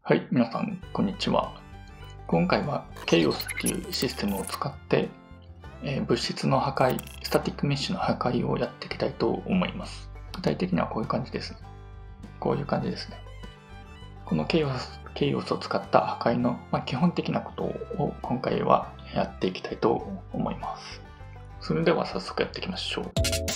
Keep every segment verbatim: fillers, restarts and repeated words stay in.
はい、皆さん、こんにちは。今回は ケイオス っていうシステムを使って、えー、物質の破壊、スタティックメッシュの破壊をやっていきたいと思います。具体的にはこういう感じですね。こういう感じですね。この ケイオス、ケイオス を使った破壊の、まあ、基本的なことを今回はやっていきたいと思います。それでは早速やっていきましょう。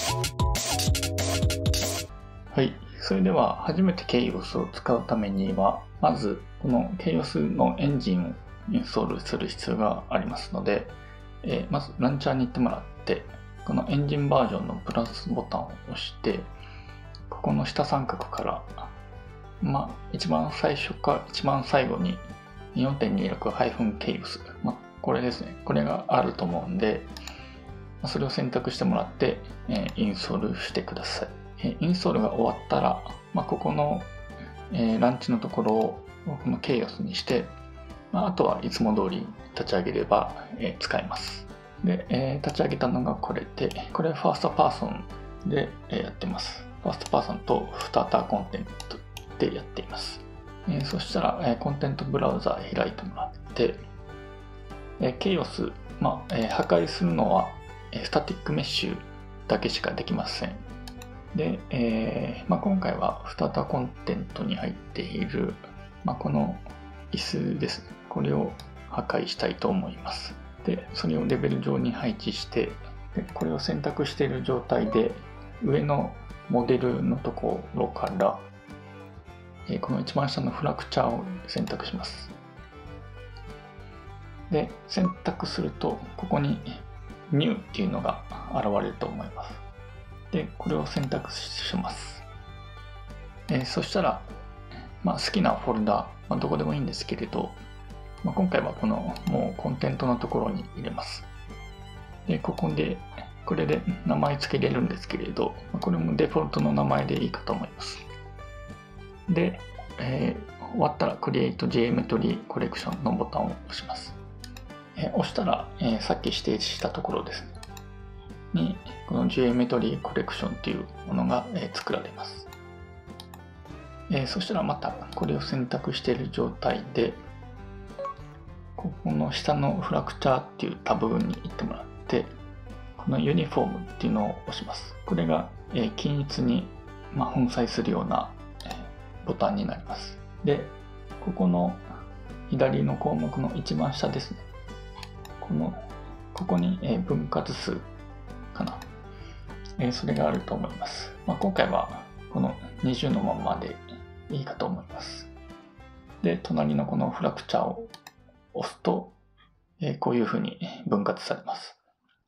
はい。それでは初めて ケイオス を使うためには、まずこの ケイオス のエンジンをインストールする必要がありますので、えー、まずランチャーに行ってもらって、このエンジンバージョンのプラスボタンを押して、ここの下三角から、まあ、一番最初か一番最後に よんてんにじゅうろく ケイオス、まあ、これですね。これがあると思うんで、それを選択してもらって、えー、インストールしてください。インストールが終わったら、まあ、ここの、えー、ランチのところをこの ケイオス にして、まあ、あとはいつも通り立ち上げれば、えー、使えます。で、えー、立ち上げたのがこれで、これファーストパーソンで、えー、やってます。ファーストパーソンとスターターコンテントでやっています。えー、そしたら、えー、コンテントブラウザ開いてもらって、えー、ケイオス、まあえー、破壊するのはスタティックメッシュだけしかできません。で、えーまあ、今回はスターターコンテントに入っている、まあ、この椅子ですね。これを破壊したいと思います。で、それをレベル上に配置して、でこれを選択している状態で、上のモデルのところから、えー、この一番下のフラクチャーを選択します。で、選択すると、ここに ニュー っていうのが現れると思います。で、これを選択します。えー、そしたら、まあ、好きなフォルダ、まあ、どこでもいいんですけれど、まあ、今回はこのもうコンテントのところに入れます。で、ここで、これで名前付けれるんですけれど、これもデフォルトの名前でいいかと思います。で、えー、終わったら Create Geometry Collection のボタンを押します。えー、押したら、えー、さっき指定したところですね。にこの Geometry Collection というものが、えー、作られます、えー。そしたらまたこれを選択している状態で、ここの下のフラクチャーっていうタブに行ってもらって、このユニフォームっていうのを押します。これが、えー、均一に、まあ、粉砕するような、えー、ボタンになります。で、ここの左の項目の一番下ですね。このここに、えー、分割数かな、えー、それがあると思います。まあ、今回はこのにじゅうのままでいいかと思います。で、隣のこのフラクチャーを押すと、えー、こういうふうに分割されます。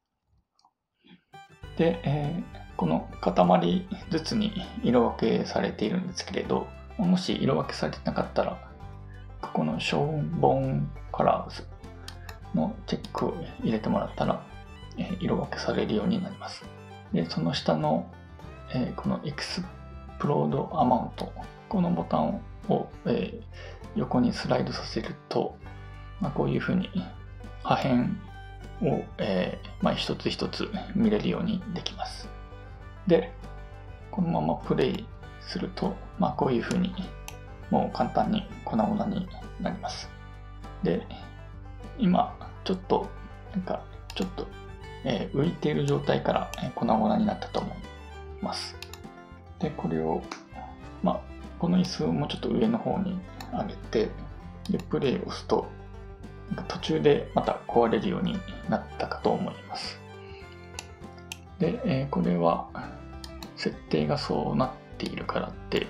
で、えー、この塊ずつに色分けされているんですけれど、もし色分けされてなかったら、ここの Show Bone Colors のチェックを入れてもらったら、色分けされるようになります。で、その下の、えー、この Explode Amount、このボタンを、えー、横にスライドさせると、まあ、こういうふうに破片を、えーまあ、一つ一つ見れるようにできます。で、このままプレイすると、まあ、こういうふうにもう簡単に粉々になります。で、今ちょっとなんかちょっとえー、浮いている状態から、えー、粉々になったと思います。で、これを、まあ、この椅子をもうちょっと上の方に上げて、で、プレイを押すと、なんか途中でまた壊れるようになったかと思います。で、えー、これは、設定がそうなっているからで、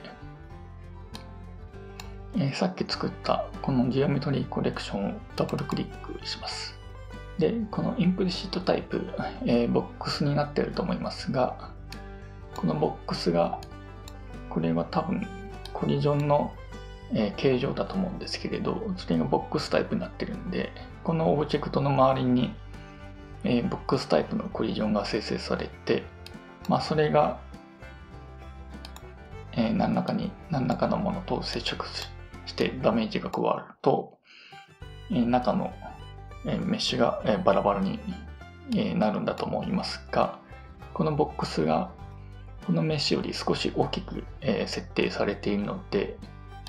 えー、さっき作ったこのジオメトリーコレクションをダブルクリックします。で、このインプリシットタイプ、えー、ボックスになっていると思いますが、このボックスが、これは多分コリジョンの、えー、形状だと思うんですけれど、それがボックスタイプになっているんで、このオブジェクトの周りに、えー、ボックスタイプのコリジョンが生成されて、まあ、それが、えー、何らかに何らかのものと接触してダメージが加わると、えー、中のメッシュがバラバラになるんだと思いますが、このボックスがこのメッシュより少し大きく設定されているので、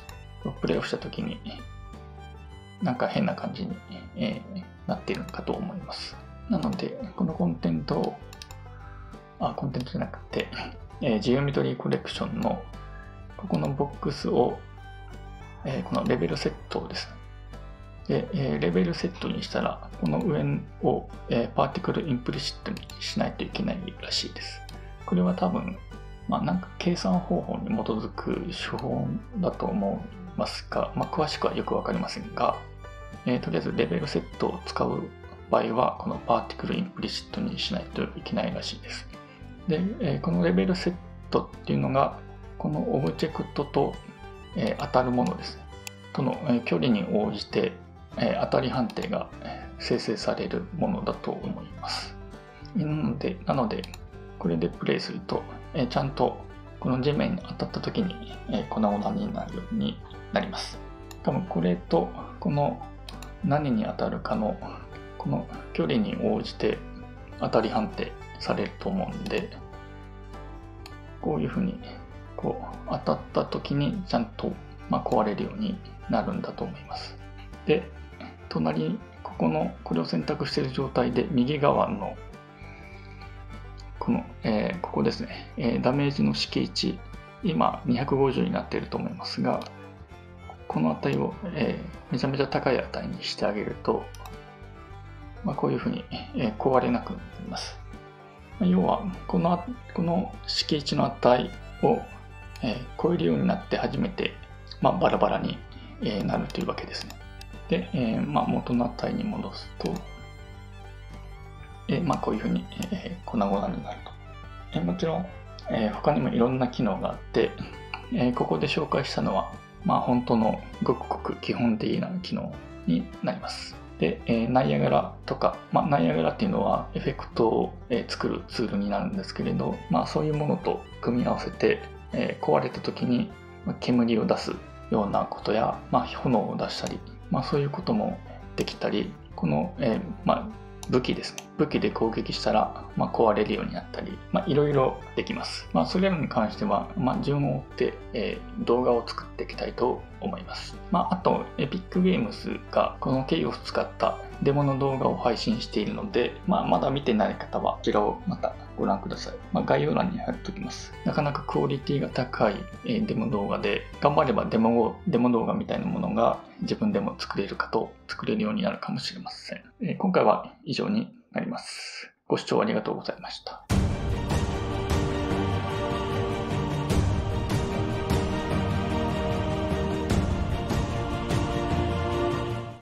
プレイをしたときになんか変な感じに、えー、なっているかと思います。なので、このコンテンツを、あ、コンテンツじゃなくて、えー、ジオメトリーコレクションのここのボックスを、えー、このレベルセットですね。で、えー、レベルセットにしたら、この上を、えー、パーティクルインプリシットにしないといけないらしいです。これは多分、まあ、なんか計算方法に基づく手法だと思いますが、まあ、詳しくはよくわかりませんが、えー、とりあえずレベルセットを使う場合は、このパーティクルインプリシットにしないといけないらしいです。で、えー、このレベルセットっていうのが、このオブジェクトと、えー、当たるものですね。との、えー、距離に応じて、えー、当たり判定が生成されるものだと思います。なので、なのでこれでプレイすると、えー、ちゃんとこの地面に当たった時に、えー、粉々になるようになります。多分これとこの何に当たるかのこの距離に応じて当たり判定されると思うんで、こういうふうにこう当たった時にちゃんと、まあ、壊れるようになるんだと思います。で、隣、ここのこれを選択している状態で右側のこの、えー、ここですね、えー、ダメージの敷値、今にひゃくごじゅうになっていると思いますが、この値を、えー、めちゃめちゃ高い値にしてあげると、まあ、こういうふうに、えー、壊れなくなります。要はこの、この敷値の値を、えー、超えるようになって初めて、まあ、バラバラに、えー、なるというわけですね。で、えーまあ、元の値に戻すと、えーまあ、こういうふうに、えー、粉々になると。えー、もちろん、えー、他にもいろんな機能があって、えー、ここで紹介したのは、まあ、本当のごくごく基本的な機能になります。で、えー、ナイアガラとか、まあ、ナイアガラっていうのはエフェクトを、えー、作るツールになるんですけれど、まあ、そういうものと組み合わせて、えー、壊れた時に煙を出すようなことや、まあ、炎を出したり、まあ、そういうこともできたり、この、えーまあ、武器ですね。武器で攻撃したら、まあ、壊れるようになったり、まあ、いろいろできます。まあ、それらに関しては、まあ、順を追って、えー、動画を作っていきたいと思います。まあ、あと、エピックゲームスがこのケイオスを使ったデモの動画を配信しているので、まあ、まだ見てない方はこちらをまたご覧ください。まあ、概要欄に貼っておきます。なかなかクオリティが高い、えー、デモ動画で、頑張ればデモ、デモ動画みたいなものが自分でも作れるかと、作れるようになるかもしれません。えー、今回は以上になります。ご視聴ありがとうございました。